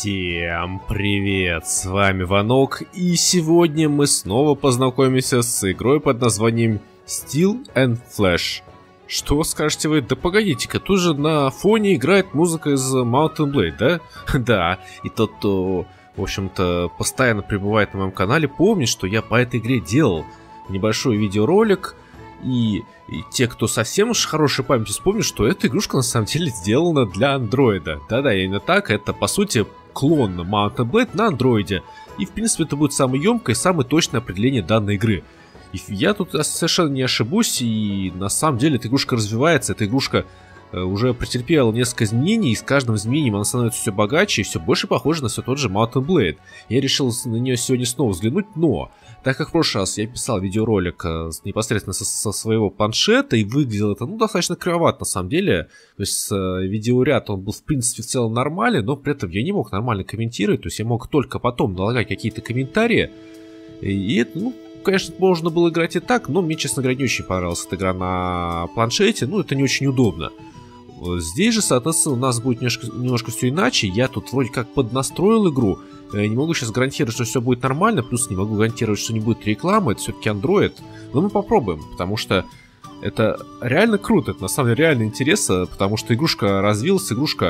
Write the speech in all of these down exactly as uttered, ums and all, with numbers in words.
Всем привет, с вами Ванок, и сегодня мы снова познакомимся с игрой под названием Steel and Flash. Что скажете вы? Да погодите-ка, тут же на фоне играет музыка из Mount and Blade, да? Да, и тот, кто, в общем-то, постоянно пребывает на моем канале, помнит, что я по этой игре делал небольшой видеоролик. И, и те, кто совсем уж хорошей памяти, вспомнят, что эта игрушка на самом деле сделана для андроида. Да-да, именно так, это по сути клон Mount and Blade на андроиде. И в принципе это будет самое емкое и самое точное определение данной игры. И я тут совершенно не ошибусь, и на самом деле эта игрушка развивается, эта игрушка э, уже претерпела несколько изменений, и с каждым изменением она становится все богаче и все больше похожа на все тот же Mount and Blade. Я решил на нее сегодня снова взглянуть, но... Так как в прошлый раз я писал видеоролик э, непосредственно со, со своего планшета, и выглядело это, ну, достаточно кривовато на самом деле. То есть э, видеоряд, он был в принципе в целом нормальный, но при этом я не мог нормально комментировать, то есть я мог только потом налагать какие-то комментарии. И, и это, ну, конечно, можно было играть и так, но мне, честно говоря, не очень понравилась эта игра на планшете, ну, это не очень удобно. Здесь же, соответственно, у нас будет немножко, немножко все иначе. Я тут вроде как поднастроил игру. Я не могу сейчас гарантировать, что все будет нормально, плюс не могу гарантировать, что не будет рекламы. Это все-таки Android. Но мы попробуем, потому что это реально круто. Это на самом деле реально интересно, потому что игрушка развилась, игрушка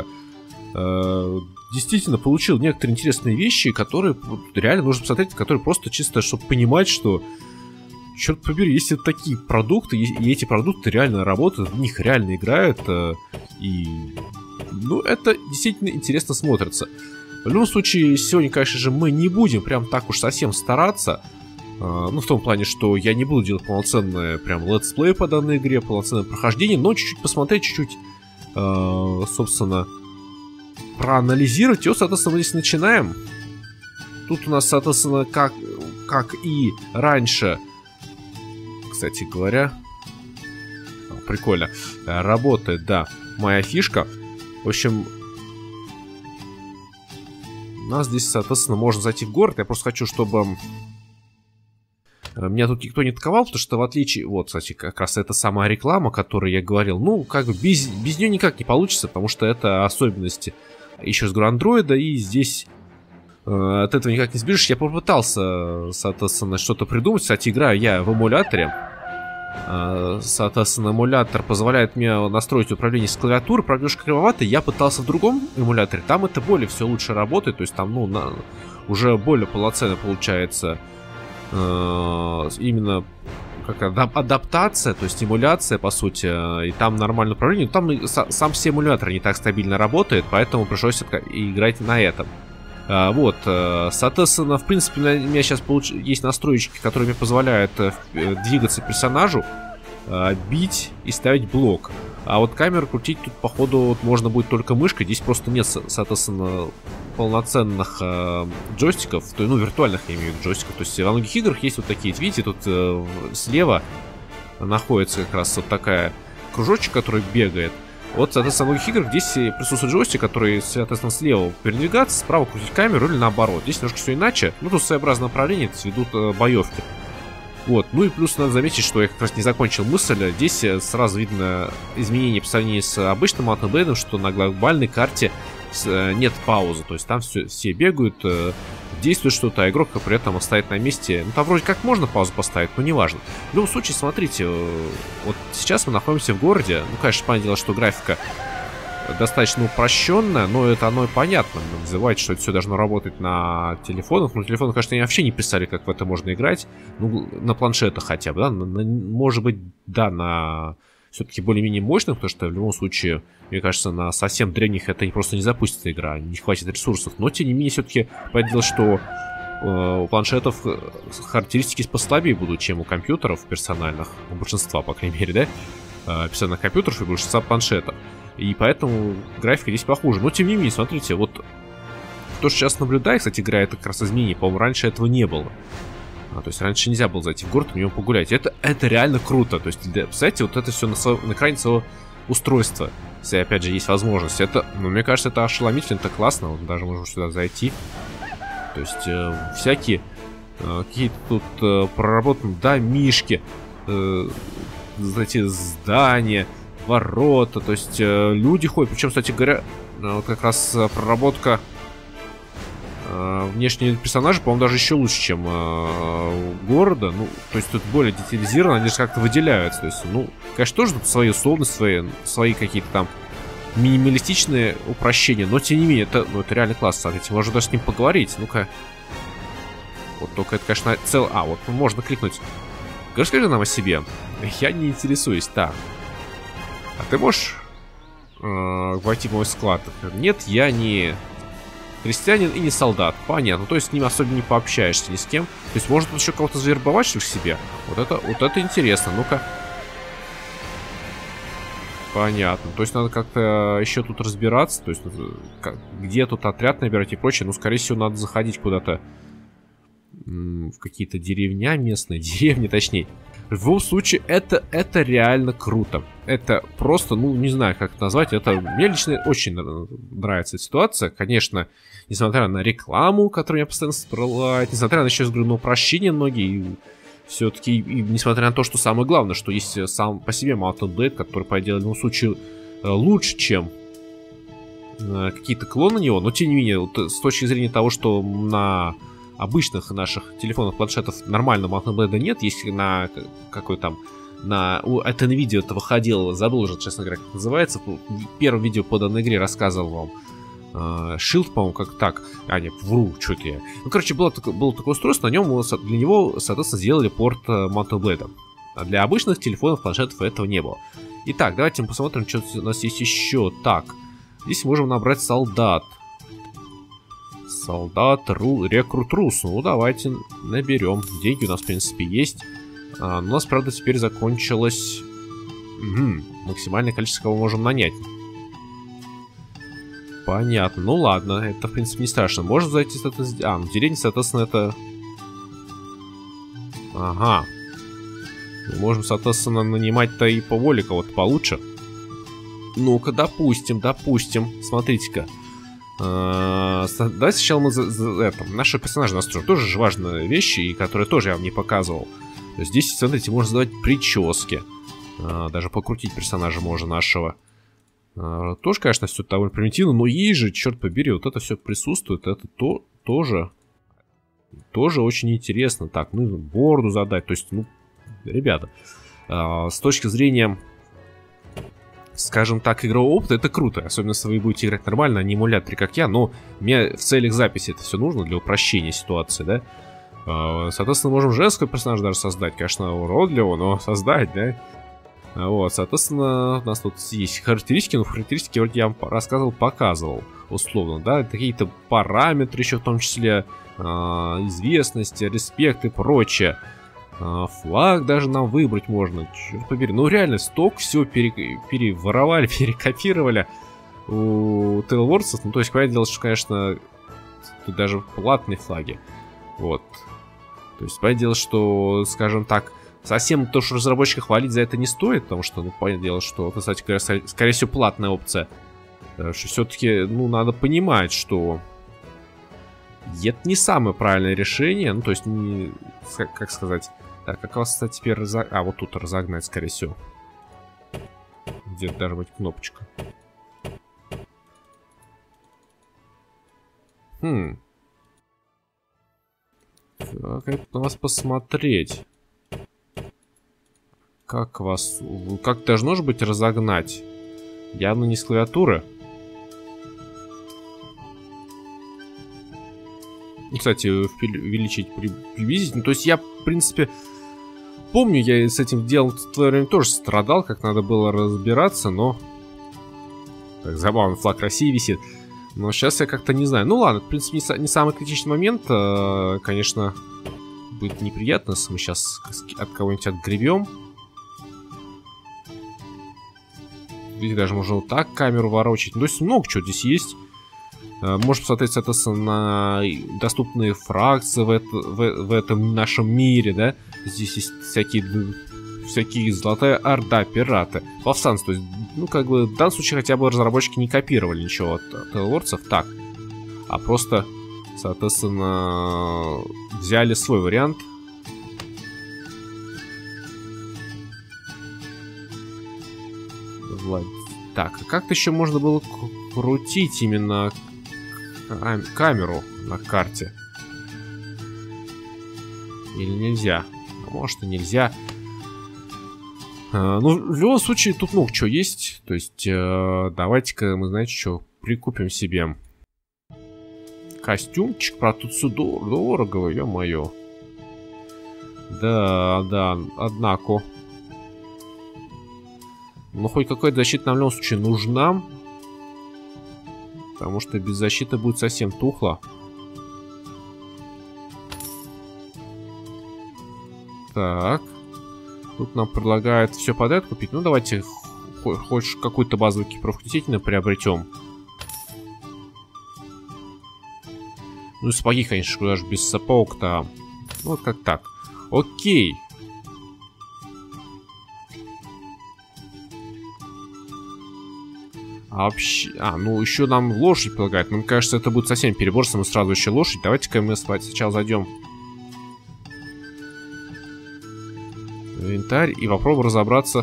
э, действительно получила некоторые интересные вещи, которые реально нужно посмотреть, которые просто чисто, чтобы понимать, что... Черт побери, если такие продукты, и эти продукты реально работают, в них реально играют, и... Ну, это действительно интересно смотрится. В любом случае, сегодня, конечно же, мы не будем прям так уж совсем стараться. Ну, в том плане, что я не буду делать полноценное прям летсплей по данной игре, полноценное прохождение, но чуть-чуть посмотреть, чуть-чуть, собственно, проанализировать. И вот, соответственно, мы здесь начинаем. Тут у нас, соответственно, как, как и раньше... Кстати говоря, прикольно, работает, да, моя фишка. В общем, у нас здесь, соответственно, можно зайти в город. Я просто хочу, чтобы меня тут никто не атаковал, потому что в отличие... Вот, кстати, как раз это самая реклама, о которой я говорил. Ну, как бы без, без нее никак не получится, потому что это особенности, еще раз говорю, андроида, и здесь... От этого никак не сбежишь. Я попытался, соответственно, что-то придумать. Кстати, играю я в эмуляторе. Соответственно, эмулятор позволяет мне настроить управление с клавиатуры. Правда, немножко кривовато. Я пытался в другом эмуляторе. Там это более все лучше работает. То есть там, ну, на, уже более полноценно получается э, именно как адаптация, то есть эмуляция, по сути. И там нормальное управление. Там сам все эмуляторы не так стабильно работает, поэтому пришлось играть на этом. А, вот, соответственно, в принципе, у меня сейчас получ... есть настройки, которые мне позволяют двигаться персонажу, бить и ставить блок. А вот камеру крутить тут, походу, можно будет только мышкой. Здесь просто нет, соответственно, полноценных э, джойстиков, то, ну, виртуальных, я имею в виду, джойстиков. То есть во многих играх есть вот такие, видите, тут э, слева находится как раз вот такая кружочек, который бегает. Вот, соответственно, в многих играх здесь присутствует джойстик, который, соответственно, слева передвигаться, справа крутить камеру или наоборот. Здесь немножко все иначе. Ну, тут своеобразное направление, это ведут э, боевки. Вот, ну и плюс надо заметить, что я как раз не закончил мысль. Здесь сразу видно изменение по сравнению с обычным Mount and Blade, что на глобальной карте нет паузы. То есть там все, все бегают, э, действует что-то, а игрок при этом стоит на месте. Ну, там вроде как можно паузу поставить, но неважно. В любом случае, смотрите, э, вот сейчас мы находимся в городе. Ну, конечно, понятное дело, что графика достаточно упрощенная, но это оно и понятно. Называется, что это все должно работать на телефонах. Но на телефонах, конечно, они вообще не писали, как в это можно играть. Ну, на планшетах хотя бы, да. На, на, может быть, да, на все-таки более-менее мощных, потому что в любом случае, мне кажется, на совсем древних это просто не запустится игра, не хватит ресурсов. Но, тем не менее, все-таки понятно, что э, у планшетов характеристики послабее будут, чем у компьютеров персональных. У большинства, по крайней мере, да. Э, персональных компьютеров и большинства планшетов. И поэтому графика здесь похуже. Но, тем не менее, смотрите, вот то, что сейчас наблюдаю, кстати, игра, это как раз изменение. По-моему, раньше этого не было. А, то есть раньше нельзя было зайти в город и в него погулять. Это, это реально круто. То есть, да, представляете, вот это все на, на экране своего устройства. Если, опять же, есть возможность. Это, ну, мне кажется, это ошеломительно, это классно. Вот даже можем сюда зайти. То есть, э, всякие э, какие-то тут э, проработаны домишки, э, эти здания, ворота, то есть э, люди ходят. Причем, кстати говоря, э, как раз проработка э, внешние персонажи, по-моему, даже еще лучше, чем э, города. Ну, то есть тут более детализировано, они же как-то выделяются. То есть, ну, конечно, тоже тут свои условности, свои, свои какие-то там минималистичные упрощения, но тем не менее, это, ну, это реально классно. Смотрите, можно даже с ним поговорить. Ну-ка. Вот только это, конечно, цел... А, вот можно кликнуть. Расскажи нам о себе. Я не интересуюсь. Так. А ты можешь э, войти в мой склад? Нет, я не крестьянин и не солдат. Понятно. То есть с ним особо не пообщаешься ни с кем. То есть может еще кого-то завербовать к себе? Вот это, вот это интересно. Ну-ка. Понятно. То есть надо как-то еще тут разбираться. То есть как, где тут отряд набирать и прочее. Ну, скорее всего, надо заходить куда-то в какие-то деревня местные. Деревни, точнее. В любом случае, это, это реально круто. Это просто, ну, не знаю, как это назвать. Это мне лично очень нравится эта ситуация. Конечно, несмотря на рекламу, которую я постоянно всплывает, несмотря на, еще раз говорю, на упрощения многие, все-таки, несмотря на то, что самое главное, что есть сам по себе Mountain Blade, который, по идее, в любом случае лучше, чем э, какие-то клоны него, но, тем не менее, вот, с точки зрения того, что на обычных наших телефонах, планшетов нормального Mountain Blade нет, если на какой там, на, это на видео это выходило, забыл уже, честно говоря, как называется, в первом видео по данной игре рассказывал вам, Shield, по-моему, как так. А, нет, вру, что-то я. Ну, короче, было, было такое устройство, на нем для него, соответственно, сделали порт Mountain Blade. А для обычных телефонов, планшетов этого не было. Итак, давайте мы посмотрим, что у нас есть еще. Так, здесь можем набрать солдат. Солдат, ру, рекрут рус. Ну, давайте наберем. Деньги у нас, в принципе, есть. А, у нас, правда, теперь закончилось... Угу, максимальное количество, кого можем нанять. Понятно. Ну ладно, это в принципе не страшно. Можно зайти, соответственно... А, ну деревня, соответственно, это... Ага. Мы можем, соответственно, нанимать-то и по воле кого-то получше. Ну-ка, допустим, допустим. Смотрите-ка. Давайте сначала мы за, за это, наши персонажи настроим. Тоже же важные вещи, и которые тоже я вам не показывал. Здесь, смотрите, можно задавать прически. Даже покрутить персонажа можно нашего. Тоже, конечно, все довольно примитивно, но есть же, черт побери, вот это все присутствует, это то, тоже, тоже очень интересно. Так, ну, бороду задать, то есть, ну, ребята, э, с точки зрения, скажем так, игрового опыта, это круто, особенно если вы будете играть нормально, а не эмуляторе, как я, но мне в целях записи это все нужно для упрощения ситуации, да. Э, соответственно, можем женского персонажа даже создать, конечно, уродливого, но создать, да. Вот, соответственно, у нас тут есть характеристики, но характеристики вроде я вам рассказывал, показывал, условно, да, какие-то параметры еще в том числе, э, известности, респект и прочее. Э, флаг даже нам выбрать можно, черт побери. Ну, реально, сток все пере, переворовали, перекопировали у Tailwords'ов, ну, то есть, понятное дело, что, конечно, тут даже платные флаги, вот. То есть, понятное дело, что, скажем так, совсем то, что разработчика хвалить за это не стоит, потому что, ну, понятное дело, что, кстати говоря, скорее всего, платная опция. Что все-таки, ну, надо понимать, что это не самое правильное решение. Ну, то есть, не, как сказать... Так, как вас, кстати, теперь разогнать? А, вот тут разогнать, скорее всего. Где-то должна быть кнопочка. Хм. Так, это на вас посмотреть. Как вас... Как должно же быть разогнать? Явно не с клавиатуры. Кстати, увеличить, приблизить. Ну, то есть я, в принципе, помню, я с этим делом в твое время тоже страдал, как надо было разбираться, но... Так, забавно, флаг России висит. Но сейчас я как-то не знаю. Ну ладно, в принципе, не, не самый критичный момент. Конечно, будет неприятно, если мы сейчас от кого-нибудь отгребем. Видите, даже можно вот так камеру ворочать. Ну, то есть много чего здесь есть. Можем посмотреть, соответственно, на доступные фракции в, это, в, в этом нашем мире, да. Здесь есть всякие, всякие Золотая Орда, пираты, повстанцы. То есть, ну, как бы, в данном случае хотя бы разработчики не копировали ничего от Tailwords'ов так. А просто, соответственно, взяли свой вариант. Так, а как-то еще можно было крутить именно кам камеру на карте. Или нельзя? А может и нельзя. А, ну, в любом случае, тут много чего есть. То есть, э, давайте-ка мы, знаете, что, прикупим себе костюмчик. Правда, тут все дорого, ё-моё. Да, да, однако. Ну, хоть какая-то защита нам в любом случае нужна. Потому что без защиты будет совсем тухло. Так. Тут нам предлагают все подряд купить. Ну, давайте хоть какую-то базовую экипировку действительно приобретем. Ну, и сапоги, конечно, даже без сапог-то. Ну, вот как так. Окей. А вообще... А, ну, еще нам лошадь предлагают. Мне кажется, это будет совсем перебор, если мы сразу еще лошадь. Давайте-ка мы сначала зайдем в инвентарь и попробуем разобраться.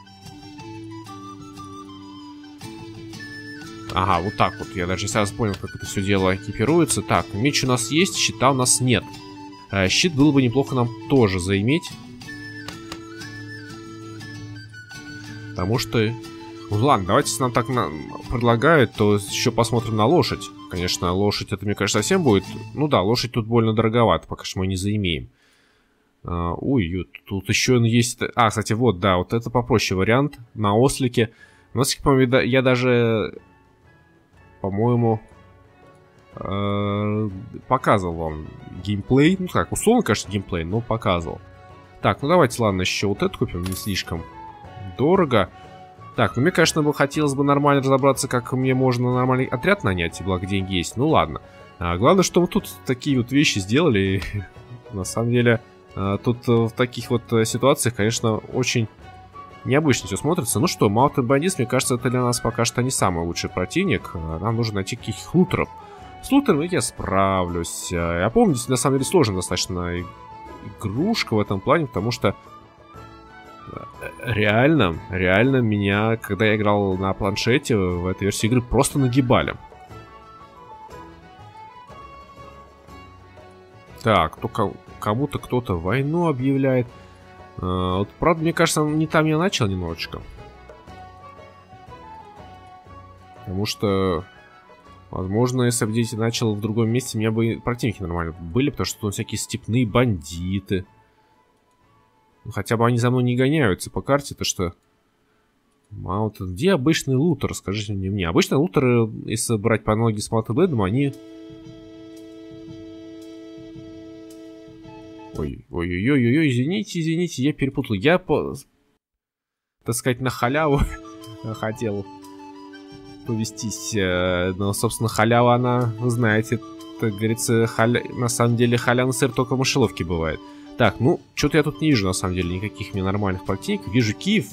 Ага, вот так вот. Я даже сейчас понял, как это все дело экипируется. Так, меч у нас есть, щита у нас нет. А, щит было бы неплохо нам тоже заиметь. Потому что... Ну ладно, давайте, если нам так на... предлагают, то еще посмотрим на лошадь. Конечно, лошадь это, мне кажется, совсем будет... Ну да, лошадь тут больно дороговато, пока что мы не заимеем. А, ой, тут еще есть... А, кстати, вот, да, вот это попроще вариант на ослике. На ослике, по-моему, я даже... По-моему... Э, показывал вам геймплей. Ну как, условно, конечно, геймплей, но показывал. Так, ну давайте, ладно, еще вот это купим, не слишком дорого. Так, ну мне, конечно, бы хотелось бы нормально разобраться, как мне можно нормальный отряд нанять, благо деньги есть. Ну ладно. А, главное, что мы тут такие вот вещи сделали. На самом деле, а, тут в таких вот ситуациях, конечно, очень необычно все смотрится. Ну что, Mountain Bandits, мне кажется, это для нас пока что не самый лучший противник. Нам нужно найти каких-то лутеров. С лутером я справлюсь. Я помню, здесь на самом деле сложная достаточно игрушка в этом плане, потому что реально, реально меня, когда я играл на планшете в этой версии игры, просто нагибали. Так, только кому-то кто-то войну объявляет. А, вот, правда, мне кажется, не там я начал немножечко. Потому что, возможно, если бы я начал в другом месте, у меня бы противники нормально были, потому что тут всякие степные бандиты. Хотя бы они за мной не гоняются по карте, то что... Маунт... Где обычный лутер? Расскажите мне. мне. Обычно лутеры, если брать по аналогии с Mountain Blade, они... Ой-ой-ой-ой-ой, извините, извините, я перепутал. Я, по... так сказать, на халяву хотел повестись. Но, собственно, халява, она, вы знаете, как говорится, халя... на самом деле халявный сыр только в мышеловке бывает. Так, ну, что-то я тут не вижу, на самом деле, никаких мне нормальных противников. Вижу Киев.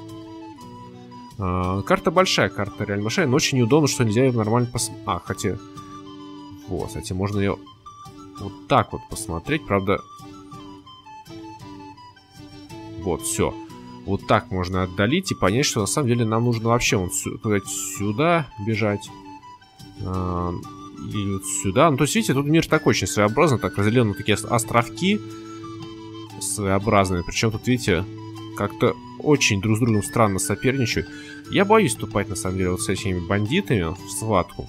А, карта большая, карта реально большая, но очень неудобно, что нельзя ее нормально посмотреть. А, хотя... Вот, кстати, можно ее вот так вот посмотреть, правда... Вот, все. Вот так можно отдалить и понять, что на самом деле нам нужно вообще вот сюда, сюда бежать. А, и вот сюда. Ну, то есть, видите, тут мир такой очень своеобразный, так разделен на такие островки своеобразные. Причем тут, видите, как-то очень друг с другом странно соперничают. Я боюсь вступать, на самом деле, вот с этими бандитами в схватку.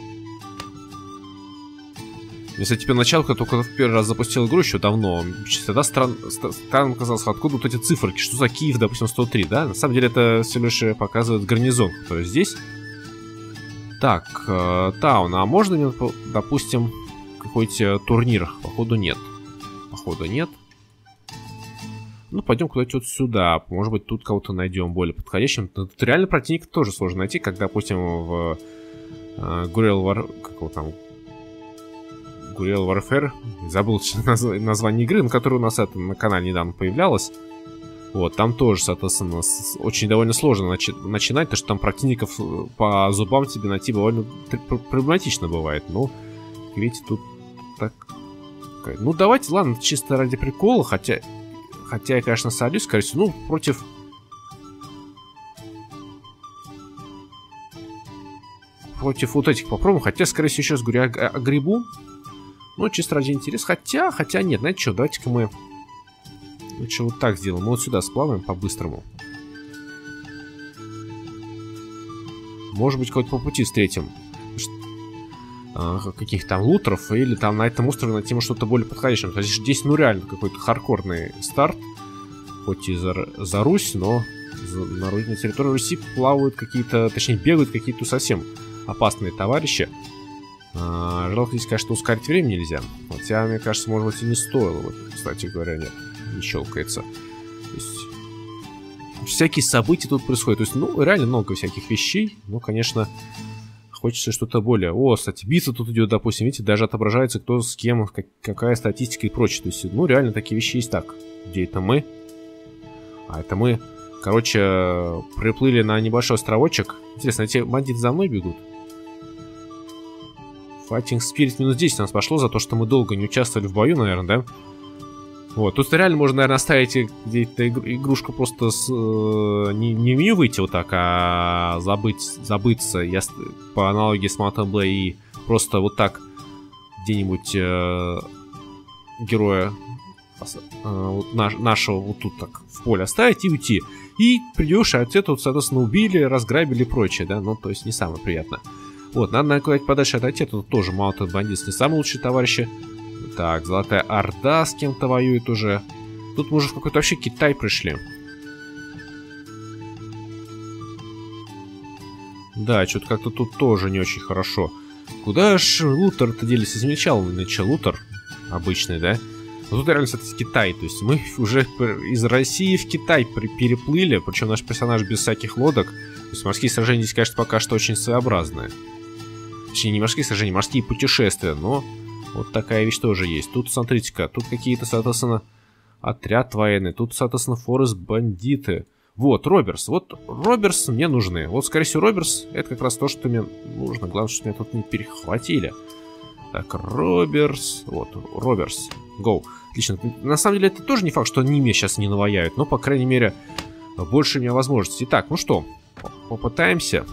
Если теперь началка только в первый раз запустил игру еще давно, тогда стран... странным казалось, откуда вот эти циферки, что за Киев, допустим, сто три, да? На самом деле это все лишь показывает гарнизон, который здесь. Так, э, Таун, а можно мне, допустим, какой-то турнир? Походу нет. Походу нет. Ну, пойдем куда-то вот сюда. Может быть, тут кого-то найдем более подходящим. Тут реально противника тоже сложно найти, как, допустим, в э, Guerrilla War... Как его там... Guerrilla Warfare. Забыл наз... название игры, на которой у нас это на канале недавно появлялось. Вот, там тоже, соответственно, очень довольно сложно начи... начинать, потому что там противников по зубам тебе найти довольно проблематично бывает. Ну, видите, тут так... Ну, давайте, ладно, чисто ради прикола, хотя... Хотя я, конечно, садюсь, скорее всего, ну, против... против вот этих попробуем. Хотя, скорее всего, сейчас говорю, огребу. Ну, чисто ради интереса. Хотя, хотя нет, знаете что, давайте-ка мы лучше вот так сделаем. Мы вот сюда сплаваем по-быстрому. Может быть, кого-то по пути встретим. Каких-то там лутеров, или там на этом острове найти что-то более подходящее. То есть здесь, ну, реально какой-то хардкорный старт. Хоть и за, за Русь, но за, на, на территории Руси плавают какие-то, точнее, бегают какие-то совсем опасные товарищи. А, жалко здесь, конечно, ускорить время нельзя. Хотя, мне кажется, может быть, и не стоило. Вот, кстати говоря, нет, не щелкается. То есть, всякие события тут происходят. То есть, ну, реально много всяких вещей. Ну, конечно, хочется что-то более... О, кстати, битва тут идет, допустим, видите, даже отображается, кто с кем, как, какая статистика и прочее. То есть, ну, реально такие вещи есть. Так, где это мы? А это мы, короче, приплыли на небольшой островочек. Интересно, эти бандиты за мной бегут? Fighting Spirit минус десять у нас пошло за то, что мы долго не участвовали в бою, наверное, да? Вот, тут реально можно, наверное, оставить где-то игрушку просто с, э, не, не в меню выйти вот так, а забыть, забыться. Я по аналогии с Mountain Blade и просто вот так где-нибудь э, героя вот наш, нашего вот тут так в поле оставить и уйти. И придешь, а те тут, соответственно, убили, разграбили и прочее, да, ну, то есть не самое приятное. Вот, надо, наверное, куда-нибудь подальше отойти, тут тоже Mountain Bandits не самые лучшие товарищи. Так, Золотая Орда с кем-то воюет уже. Тут мы уже в какой-то вообще Китай пришли. Да, что-то как-то тут тоже не очень хорошо. Куда ж лутер-то делись? Измельчал начал лутер обычный, да? Но тут реально, кстати, Китай. То есть мы уже из России в Китай переплыли. Причем наш персонаж без всяких лодок. То есть морские сражения здесь, конечно, пока что очень своеобразные. Точнее, не морские сражения, морские путешествия. Но вот такая вещь тоже есть. Тут, смотрите-ка, тут какие-то, соответственно, отряд военный. Тут, соответственно, форест бандиты. Вот, Роберс. Вот Роберс мне нужны. Вот, скорее всего, Роберс это как раз то, что мне нужно. Главное, что меня тут не перехватили. Так, Роберс. Вот, Роберс. Гоу. Отлично. На самом деле, это тоже не факт, что они меня сейчас не наваяют. Но, по крайней мере, больше у меня возможностей. Итак, ну что, попытаемся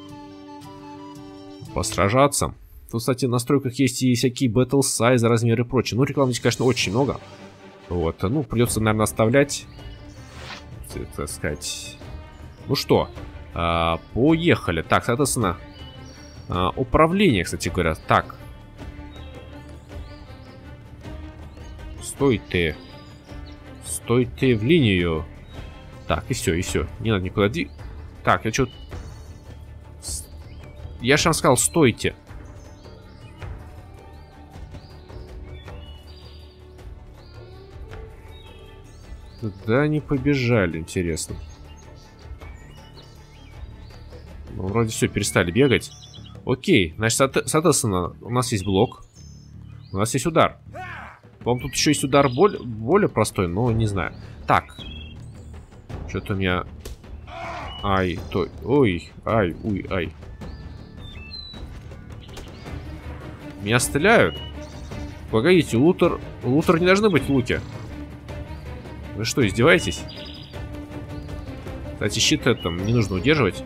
посражаться. Тут, кстати, в настройках есть и всякие battle size, размеры и прочее. Ну, рекламы здесь, конечно, очень много. Вот, ну, придется, наверное, оставлять. Так сказать. Ну что, а, поехали. Так, соответственно, а, управление, кстати говоря. Так. Стой ты. Стой ты в линию. Так, и все, и все. Не надо никуда двигаться. Так, я что... Я же вам сказал, стойте. Куда они побежали, интересно. Ну, вроде все, перестали бегать. Окей, значит, соответственно, у нас есть блок. У нас есть удар. По-моему, тут еще есть удар более, более простой, но не знаю. Так. Что-то у меня... Ай, то... Ой, ай, уй, ай. Меня стреляют? Погодите, лутер... Лутер не должны быть в луке. Вы что, издеваетесь? Кстати, щит это не нужно удерживать.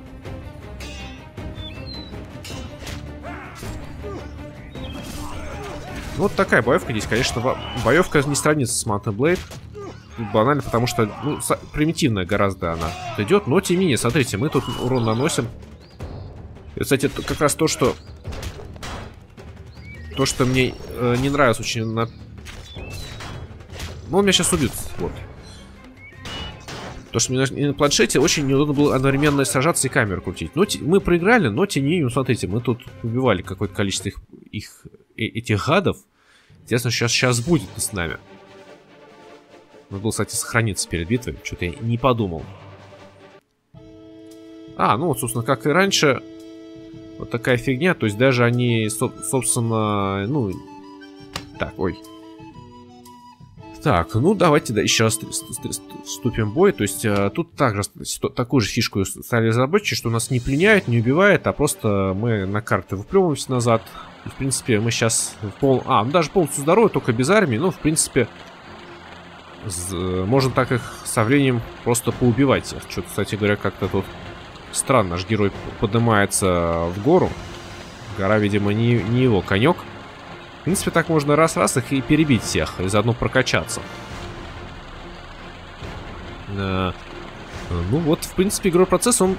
Ну, вот такая боевка здесь, конечно. Боевка не сравнится с Mountain Blade. Банально, потому что, ну, примитивная гораздо она идет. Но, тем не менее, смотрите, мы тут урон наносим. И, кстати, это как раз то, что... То, что мне э, не нравится очень на... Ну, он меня сейчас убьет. Вот. То, что мне на, на планшете очень неудобно было одновременно сражаться и камеру крутить. Но мы проиграли, но тем не менее, смотрите, мы тут убивали какое-то количество их, их, этих гадов. Интересно, сейчас, сейчас будет с нами. Надо было, кстати, сохраниться перед битвой. Что-то я не подумал. А, ну вот, собственно, как и раньше. Вот такая фигня. То есть даже они, собственно, ну... Так, ой. Так, ну давайте да, еще раз вступим в бой. То есть а, тут также такую же фишку стали разработчики, что нас не пленяют, не убивают, а просто мы на карты выплевываемся назад. И, в принципе, мы сейчас пол... А, ну даже полностью здоровы, только без армии. Ну, в принципе, можно так их со временем просто поубивать. Что-то, кстати говоря, как-то тут странно. Наш герой поднимается в гору. Гора, видимо, не, не его конек. В принципе, так можно раз-раз их и перебить всех, и заодно прокачаться. Э, ну вот, в принципе, игровой процесс, он...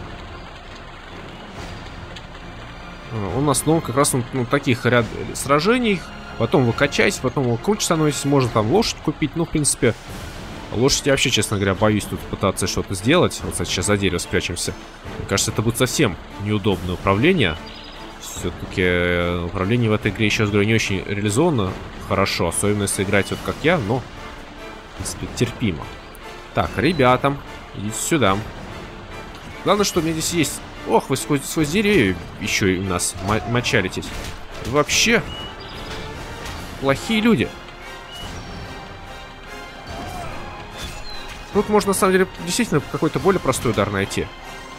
Он основан как раз на ну, таких ряд сражений. Потом вы качаетесь, потом вы круче становитесь. Можно там лошадь купить. Ну, в принципе, лошадь я вообще, честно говоря, боюсь тут пытаться что-то сделать. Вот сейчас за дерево спрячемся. Мне кажется, это будет совсем неудобное управление. Все-таки управление в этой игре, еще раз говорю, не очень реализовано хорошо. Особенно если играть вот как я, но, в принципе, терпимо. Так, ребята, идите сюда. Главное, что у меня здесь есть... Ох, вы сквозь, сквозь деревья еще и у нас мочалитесь. Вообще, плохие люди. Тут можно, на самом деле, действительно какой-то более простой удар найти.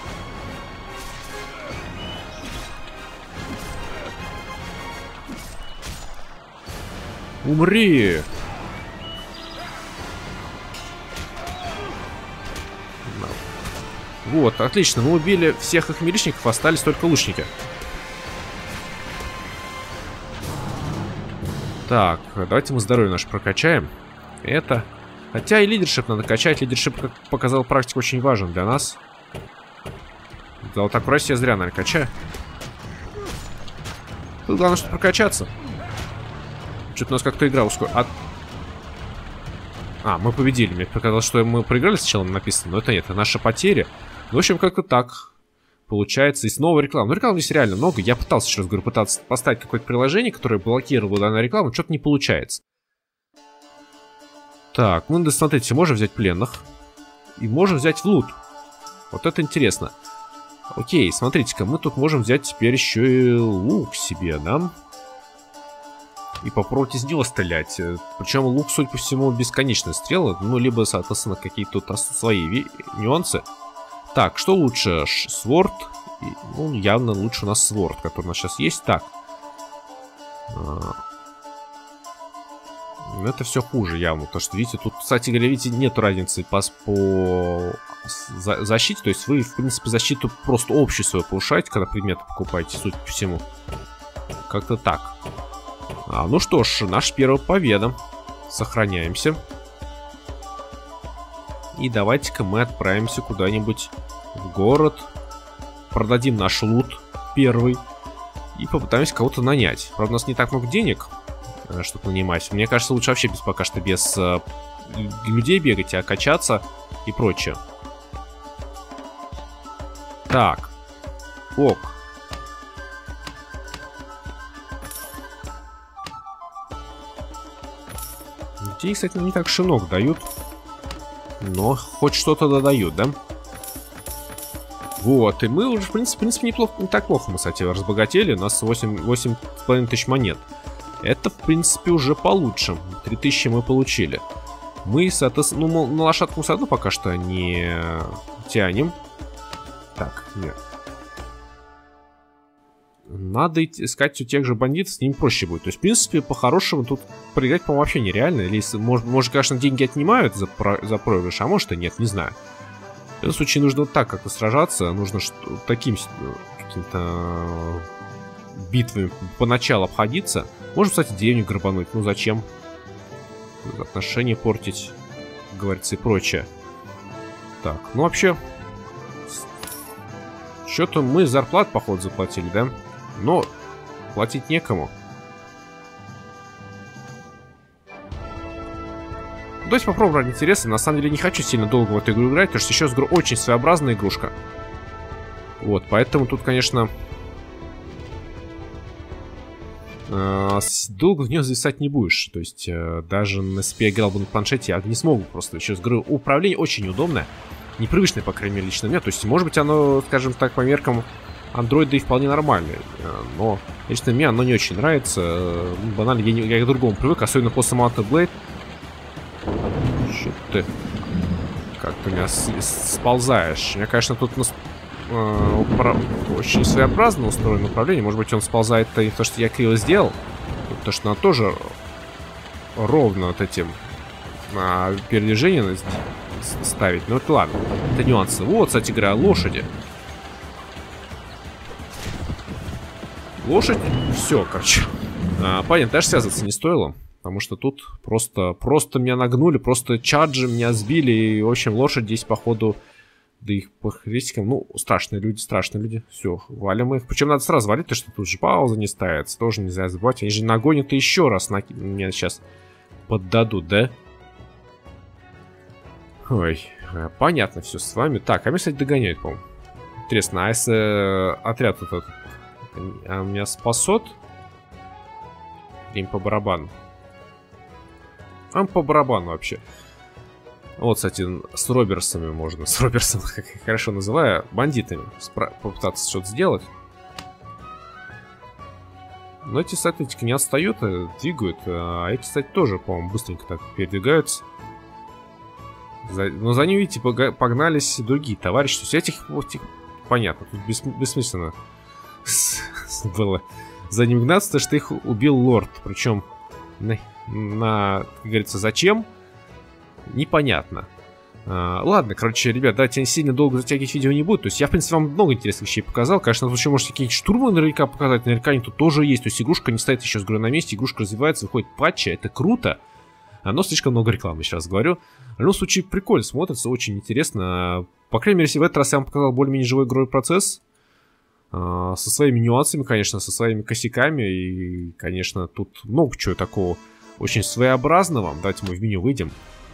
Умри! Вот, отлично, мы убили всех их милишников, остались только лучники. Так, давайте мы здоровье наше прокачаем. Это... Хотя и лидершип надо качать. Лидершип, как показала практика, очень важен для нас. Да вот так в России я зря, наверное, качаю. Тут главное, что прокачаться. Что-то у нас как-то игра ускорила. А... а, мы победили. Мне показалось, что мы проиграли сначала, написано. Но это нет, это наша потеря. Ну, в общем, как-то так получается. И снова реклама. Ну, рекламы здесь реально много. Я пытался, еще раз говорю, пытаться поставить какое-то приложение, которое блокировало данную рекламу. Что-то не получается. Так, ну, смотрите, можем взять пленных. И можем взять в лут. Вот это интересно. Окей, смотрите-ка, мы тут можем взять теперь еще и лук себе, да? И попробовать из него стрелять. Причем лук, судя по всему, бесконечная стрела. Ну, либо, соответственно, какие-то тут свои нюансы. Так, что лучше? Сворд. Ну, явно лучше у нас сворд, который у нас сейчас есть. Так. Это все хуже явно. Потому что, видите, тут, кстати говоря, видите, нет разницы по, по за, защите. То есть вы, в принципе, защиту просто общую свою повышаете, когда предметы покупаете, судя по всему. Как-то так. А, ну что ж, наша первая победа. Сохраняемся. И давайте-ка мы отправимся куда-нибудь в город. Продадим наш лут первый. И попытаемся кого-то нанять. Правда, у нас не так много денег, чтобы нанимать. Мне кажется, лучше вообще без, пока что без э, людей бегать, а качаться и прочее. Так. Ок. Людей, кстати, не так шинок дают. Но хоть что-то додают, да? Вот, и мы уже, в принципе, в принципе неплохо, не так плохо мы, кстати, разбогатели. У нас восемь с половиной тысяч монет. Это, в принципе, уже получше. три тысячи мы получили. Мы, соответственно, ну, на лошадку все равно пока что не тянем. Так, нет. Надо искать у тех же бандитов, с ними проще будет. То есть, в принципе, по-хорошему тут проиграть, по-моему, вообще нереально. Или, может, может, конечно, деньги отнимают за, про... за проигрыш, а может и нет, не знаю. В этом случае нужно вот так как-то сражаться. Нужно таким каким-то битвами поначалу обходиться. Можно, кстати, деревню грабануть. Ну, зачем? Отношения портить, как говорится, и прочее. Так, ну вообще... Что-то мы зарплат, походу, заплатили, да? Но платить некому. Давайте попробуем ради интереса. На самом деле не хочу сильно долго в эту игру играть, потому что, еще раз говорю, очень своеобразная игрушка. Вот, поэтому тут, конечно... Э, долго в нее зависать не будешь. То есть, э, даже если бы я играл бы на планшете, я не смогу просто. Еще раз говорю, управление очень удобное. Непривычное, по крайней мере, лично мне. То есть, может быть, оно, скажем так, по меркам андроида и вполне нормальное. Но лично мне оно не очень нравится. Банально, я, не, я к другому привык, особенно после Mountain Blade. Что ты? Как ты меня сползаешь? У меня, конечно, тут э, упра... очень своеобразно устроено управление. Может быть, он сползает-то и то, что я криво сделал. Потому что надо тоже ровно вот этим а, передвижение ставить. Ну это ладно, это нюансы. Вот, кстати говоря, лошади. лошадь, все, короче. А, понятно, даже связываться не стоило. Потому что тут просто, просто меня нагнули, просто чаджи меня сбили. И, в общем, лошадь здесь, походу, да их по характеристикам, ну, страшные люди, страшные люди. Все, валим их. Причем надо сразу валить, потому что тут же пауза не ставится. Тоже нельзя забывать. Они же нагонят и еще раз на... меня сейчас поддадут, да? Ой, понятно все с вами. Так, а меня, кстати, догоняют, по-моему. Интересно, а если э, отряд этот а меня спасет? Им по барабану. А по барабану вообще. Вот, кстати, с Роберсами можно. С Роберсом, как я хорошо называю, бандитами. Попытаться что-то сделать. Но эти, соответственно, не отстают, двигают. А эти, кстати, тоже, по-моему, быстренько так передвигаются. За... Но за ним, видите, погнались другие товарищи. То есть этих, вот, этих... понятно, тут бес... бессмысленно было за ним гнаться, потому что их убил лорд. Причем на, на как говорится, зачем? Непонятно. А, ладно, короче, ребят, давайте сильно долго затягивать видео не буду. То есть я, в принципе, вам много интересных вещей показал. Конечно, еще можете какие-то штурмы наверняка показать. Наверняка они тут тоже есть. То есть игрушка не стоит еще, говорю, на месте. Игрушка развивается, выходит патчи. Это круто. Но слишком много рекламы, еще раз говорю. В любом случае, прикольно смотрится, очень интересно. По крайней мере, в этот раз я вам показал более-менее живой игровой процесс. Со своими нюансами, конечно, со своими косяками. И, конечно, тут много чего такого очень своеобразного. Давайте мы в меню выйдем.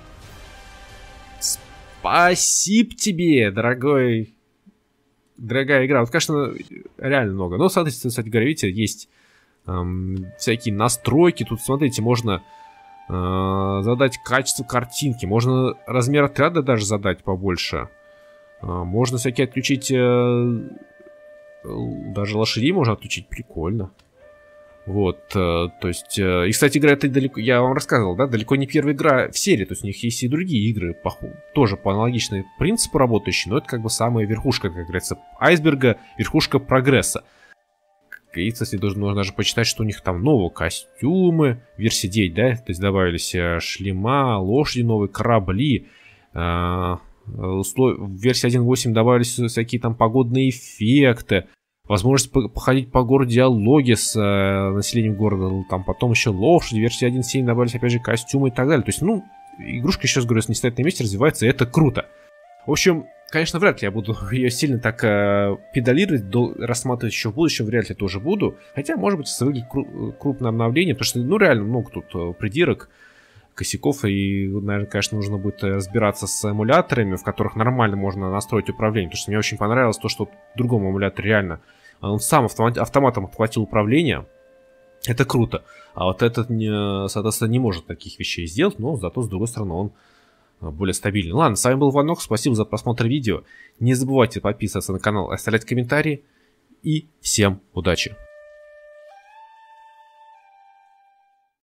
Спасибо тебе, дорогой, дорогая игра. Вот, конечно, реально много. Но, смотрите, кстати говоря, видите, есть эм, всякие настройки. Тут, смотрите, можно э, задать качество картинки. Можно размер отряда даже задать побольше. Э, можно всякие отключить... Э, даже лошадей можно отключить. Прикольно. Вот, э, то есть, э, и, кстати, игра это далеко, я вам рассказывал, да, далеко не первая игра в серии, то есть у них есть и другие игры, по, тоже по аналогичному принципу работающие, но это как бы самая верхушка, как говорится, айсберга, верхушка прогресса. И, кстати, должен, нужно даже почитать, что у них там новые костюмы, версия девять, да, то есть добавились шлема, лошади новые, корабли, э, в версии один точка восемь добавились всякие там погодные эффекты. Возможность походить по городу, диалоги с э, населением города, там потом еще лошади, в версии один точка семь добавились опять же костюмы и так далее. То есть, ну, игрушка, еще раз говорю, не стоит на месте, развивается, и это круто. В общем, конечно, вряд ли я буду ее сильно так э, педалировать, до, рассматривать еще в будущем, вряд ли тоже буду. Хотя, может быть, если выглядит кру крупное обновление, потому что, ну, реально много тут э, придирок, косяков, и, наверное, конечно, нужно будет разбираться с эмуляторами, в которых нормально можно настроить управление, потому что мне очень понравилось то, что в другом эмуляторе реально он сам автомат, автоматом отхватил управление. Это круто. А вот этот, не, соответственно, не может таких вещей сделать, но зато, с другой стороны, он более стабильный. Ладно, с вами был Ванок, спасибо за просмотр видео. Не забывайте подписываться на канал, оставлять комментарии, и всем удачи!